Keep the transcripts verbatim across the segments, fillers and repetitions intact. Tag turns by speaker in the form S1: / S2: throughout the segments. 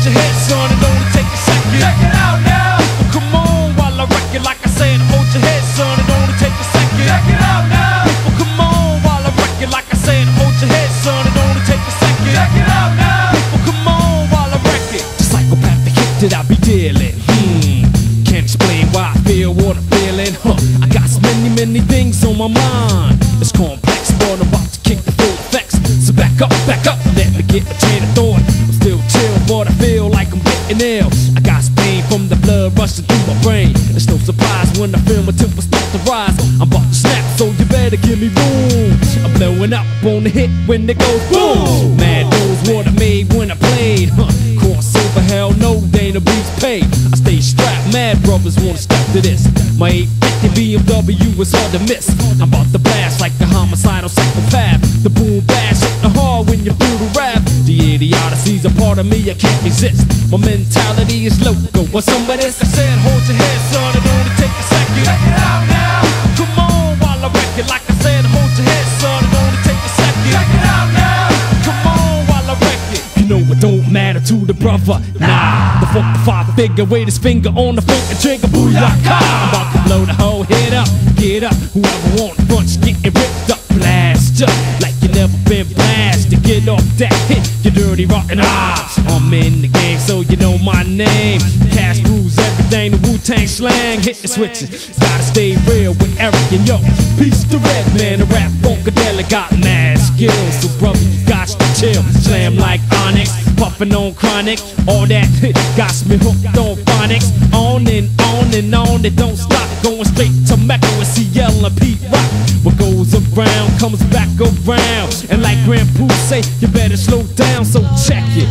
S1: your head, son, it only take a second.
S2: Check it out now.
S1: People, come on while I wreck it. Like I said, hold your head, son, it only take a second.
S2: Check it out now.
S1: People, come on while I wreck it. Like I said, hold your head, son, it only take a second.
S2: Check it out now.
S1: People, come on while I wreck it. The psychopathic hit that I be dealing. Hmm, can't explain why I feel what I'm feeling. Huh, I got so many, many things on my mind. It's complex, but I'm about to kick the full effects. So back up, back up, let me get a train of thought. I'm still chill, but I feel like I'm getting ill. I got pain from the blood rushing through my brain. It's no surprise when I feel my temper start to rise. I'm about to snap, so you better give me room. I'm blowing up on the hit when it goes boom. Man knows what I made when I played. Huh. Crossover, hell no, they ain't a beats paid. I stay strapped, mad brothers wanna step to this. My eight fifty B M W is hard to miss. I'm about to blast like a homicidal psychopath. The boom bash hit the hard when you feel the rap. The idiocy's a part of me I can't resist. My mentality is loco. What's some of this? I said hold your head, son, it only take a second.
S2: Check it out now.
S1: Come on while I wreck it. Like I said, hold your head, son, it only take a second.
S2: Check it out now.
S1: Come on while I wreck it. You know it don't matter to the brother. Nah, the fuck the five figure with his finger on the fucking trigger. Booyaka! I'm about to blow the whole head up. Get up, whoever want fronts getting ripped up. Blast up like you never been blasted. Get off that hit, you dirty rotten eyes. I'm in the game, so you know my name. Cash rules everything, the Wu-Tang slang. Hit the switches, gotta stay real with Eric and yo. Peace to Redman, the rap funkadelic got mad skills. So brother, you got to chill. Slam like Onyx, puffin' on chronic. All that got me hooked on phonics. On and on and on, it don't stop. Going straight to Mecca with C L and Pete Rock. What goes around comes back around. And like Grand Pooh say, you better slow down, so check it.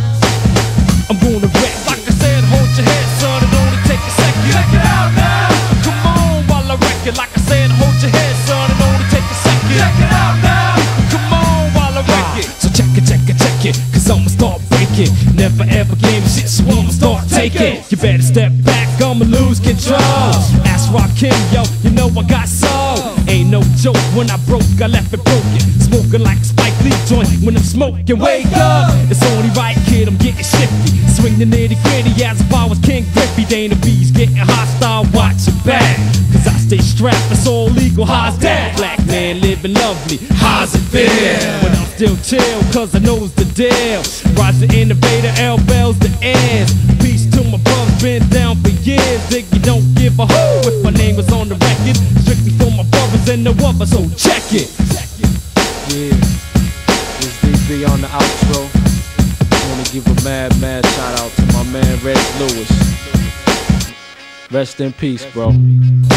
S1: I'm gonna wreck it.
S2: Like I said, hold your head, son, it only take a second. Check it out now.
S1: Come on while I wreck it. Like I said, hold your head, son, it only take a second.
S2: Check it out now.
S1: Come on while I wreck it. So check it, check it, check it, cause I'ma start breaking. Never ever gave me shit, so I'ma start taking. You better step back, I'ma lose control. Ask Rakim, yo, you know I got soul. Ain't no joke, when I broke, I left it broken. Smoking like a Spike Lee joint when I'm smoking. Wake up, it's only right, kid, I'm getting shifty. Swing the nitty gritty as if I was King Griffey. Dana B's getting hostile, watch your back. Cause I stay strapped, it's all legal, how's that? Black man living lovely, how's it feel? But I'm still chill, cause I knows the deal. Rise the innovator, L bells the ends. Peace to my brothers, been down for years. Dig, you don't give a hoe if my name was on the record. Strictly for my brothers and the others, so check it.
S3: Yeah, this D B on the outro. I wanna give a mad, mad shout out to my man Reg Lewis. Rest in peace, bro.